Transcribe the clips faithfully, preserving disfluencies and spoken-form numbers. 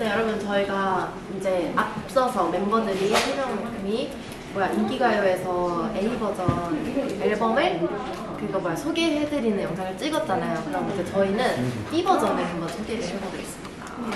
네, 여러분 저희가 이제 앞서서 멤버들이 세 명이 뭐야 인기가요에서 A 버전 앨범을 그거 뭐야 소개해드리는 영상을 찍었잖아요. 그럼 이제 저희는 B 버전을 한번 소개를 해보겠습니다.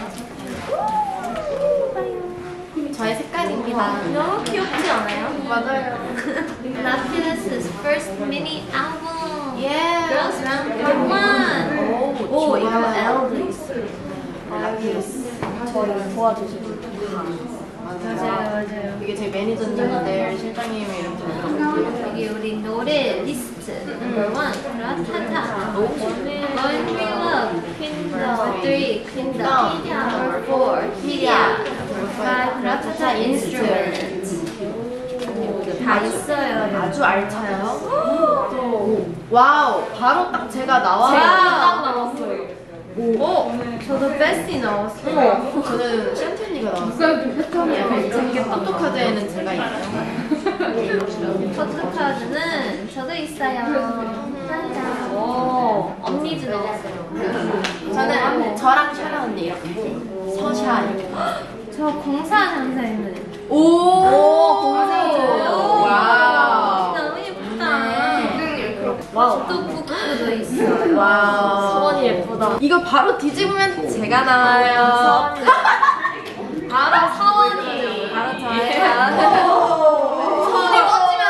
저의 색깔입니다. 너무 귀엽지 않아요? 맞아요. Natinus's first mini album. 예. Girls Round One. 오, 오, 이거 좋아요. L도 있어요. 라피우스. 저를 도와주시는 맞아요, 맞아요. 이게 제 매니저님인데 실장님의 이름 좀 들어볼게요. 이게 우리 노래 리스트 넘버 원 라타타 When We Love 퀸덤 three 퀸덤 넘버 four 키리아 넘버 five 라타타 인스트루먼트 다 있어요. 아주 알차요. 와우, 바로 딱 제가 나와요. 제가 딱 나왔어요. 오, 저도 베스티 나왔어요. 저는 샨텔리가 나왔어요. 약간 포토카드에는 제가 있어요. 포토카드는 저도 있어요. 짠짠. 오, 언니도 나왔어요. 저는 저랑 샤라 언니 이렇게 서샤 이렇게. 저 공사장사였는데. 오, 공사장. 와우. 너무 예쁘다. 네. 와우. 또 북구도 있어요. 와우. 서원이 예쁘다. 이거 바로 뒤집으면 제가 나와요. 바로 서원이. 바로 저예요. 서원이 꽂히면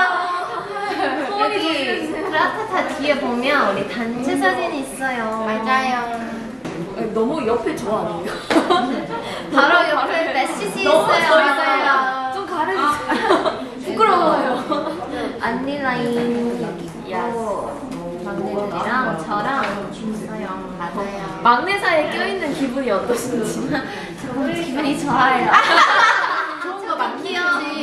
안 돼요. 서원이 라타타 뒤에 보면 우리 단체 사진이 있어요. 맞아요. 너무 옆에 저 아니에요? 바로 옆에 메시지 너무 있어요. 저 있어요. 좀 가려주세요. 부끄러워요. 언니 라인 있고 막내들이랑 저랑 있어요. 맞아요. 막내 사이에 껴있는 기분이 어떠신지? 저는 기분이 좋아요. 좋은 거 많겠지.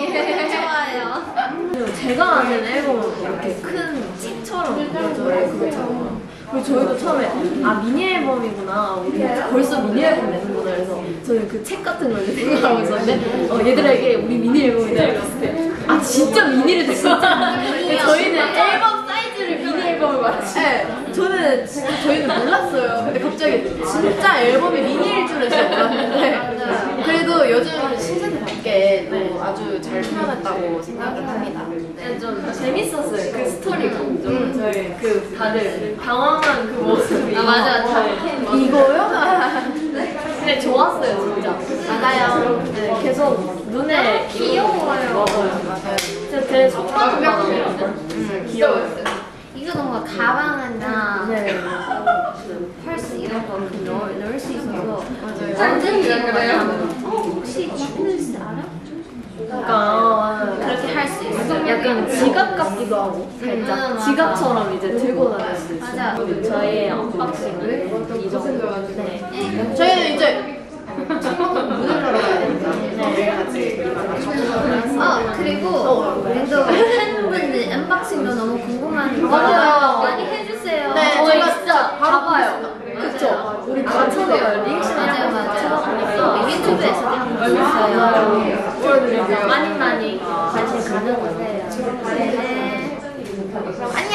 좋아요. 제가 아는 앨범은 이렇게 큰 책처럼 그려져요. 그렇죠. 그리고 저희도 처음에 아 미니 앨범이구나, 우리 벌써 미니 앨범 내는구나. 그래서 저는 그 책 같은 걸 생각하고 있었는데 어, 얘들에게 우리 미니 앨범이다 이랬을 때 아 진짜 미니를 됐었잖아. 저희는 앨범 사이즈를 미니 앨범을 말했어요. 네, 저는 진짜 저희는 몰랐어요. 근데 갑자기 진짜 앨범이 미니일 줄은 진짜 몰랐는데 그래도 요즘 신세대답게 또 아주 잘 표현했다고 생각을 합니다. 네, 좀 재밌었어요. 그 스토리가 좀 저희 그 다들 당황한 그 모습이. 아, 맞아. 다 이거요? 근데 좋았어요 진짜. 맞아요. 네, 계속 눈에 귀여워요. 맞아요. 맞아요. 진짜 되게 속박은 많았거든요. 음, 귀여워요. 이거 뭔가 가방이나 네. 펄스 이런 거 넣을, 넣을 수 있어서 맞아요. 완전 귀여워요. 어, 혹시 마트뉴스 알아? 그러니까 그렇게 할 수 있어요. 약간 지갑 같기도 하고 살짝 음, 맞아. 지갑처럼 이제 들고 다닐 수 있어요. 맞아. 저희의 언박싱은 이 정도. 네. 저희는 이제 문을 열어 가야 되니까 내일 같이 어, 그리고 우리도 팬분들 언박싱도 너무 궁금하니까 맞아요. 많이 해주세요. 네, 저희 제가 진짜 바로 봐봐요. 그쵸? 우리 다 찾아봐요. 리액션 맞아요, 다 맞아요. 찾아보니까 우리 유튜브에서 다 보고 있어요. 보여드릴게요. 많이 많이 관심 가져보세요. 네. 안녕.